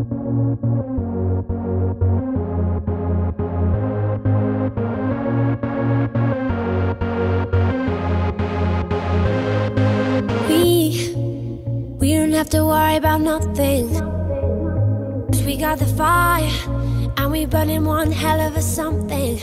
We don't have to worry about nothing, 'cause we got the fire, and we burning one hell of a something.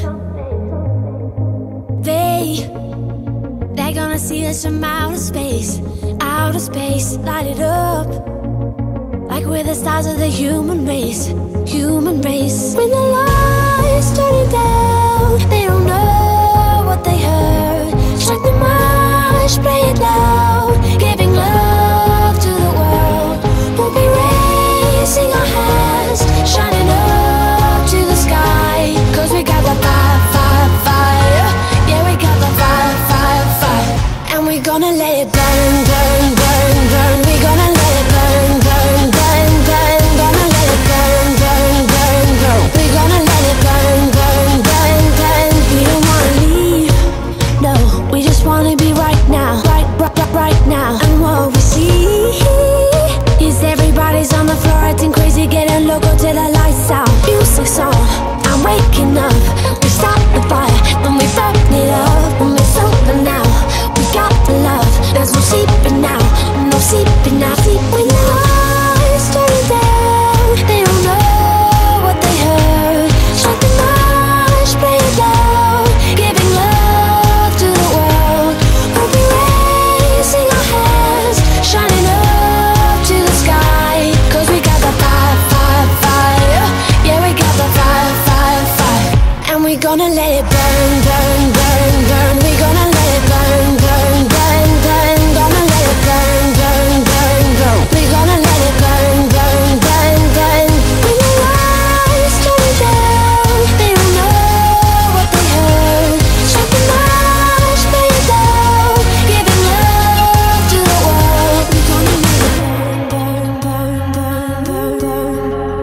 They're gonna see us from outer space, light it up, like we're the stars of the human race. When the lights turning down, they don't know what they heard. Strike the march, play it loud, giving love to the world. We'll be raising our hands, shining up to the sky, 'cause we got the fire, fire, fire. Yeah, we got the fire, fire, fire. And we're gonna let it burn, burn, burn, burn. We're gonna let it burn, burn, burn, burn. Gonna let it burn, burn, burn, burn. We're gonna let it burn, burn, burn, burn. We don't wanna leave, no, we just wanna be right now, right now. And what we see is everybody's on the floor acting crazy, getting loco till the lights out. Music's on, I'm waking up. We start the fire, then we burn it up. When it's over now, we got the love. There's no sleeping now, no sleeping now. When the lights turn down, they don't know what they heard. Strike the march, play it loud, giving love to the world. We'll be raising our hands, shining up to the sky, 'cause we got the fire, fire, fire. Yeah, we got the fire, fire, fire. And we're gonna let it burn, burn, burn, burn. We're gonna let it burn, burn, burn, burn. Gonna let it burn, burn, burn, burn. We're gonna let it burn, burn, burn, burn. When the lights turn down, they don't know what they heard. Strike the march, play it loud, giving love to the world. We're gonna let it burn, burn, burn, burn, burn,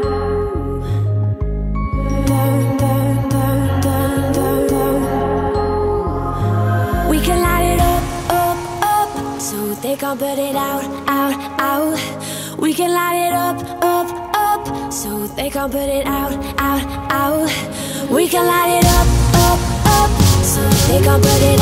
burn, burn, burn, burn, burn, burn. We can light it up, up, up, so they can't put it out, out, out. We can light it up, up, up, so they can't put it out, out, out. We can light it up, up, up, so they can't put it